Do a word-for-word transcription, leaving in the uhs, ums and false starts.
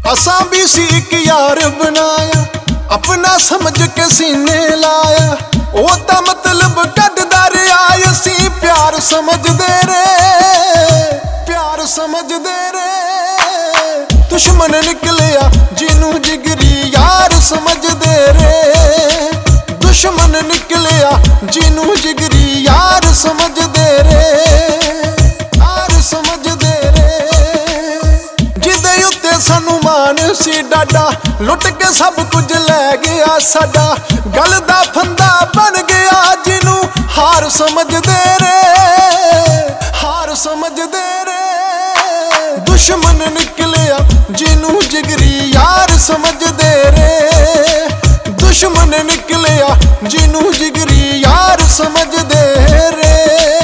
असां भी सी एक यार बनाया, अपना समझ के सीने लाया। ओ ता मतलब कटदा रहा, असी प्यार समझदे रे, प्यार समझदे रे। दुश्मन निकलिया जिनू जिगरी यार समझदे रे, दुश्मन निकलिया जिनू जिगरी यार समझदे रे, यार समझदे रे। जिदे उत्ते सानू मान सी डाडा, लुट के सब कुछ लै गया साडा। गल दा फंदा बन गया जिनू हार समझदे रे, हार समझदे रे। दुश्मन निकलिया जिनू जिगरी यार समझदे रे, दुश्मन निकलिया जिनू जिगरी यार समझदे रे।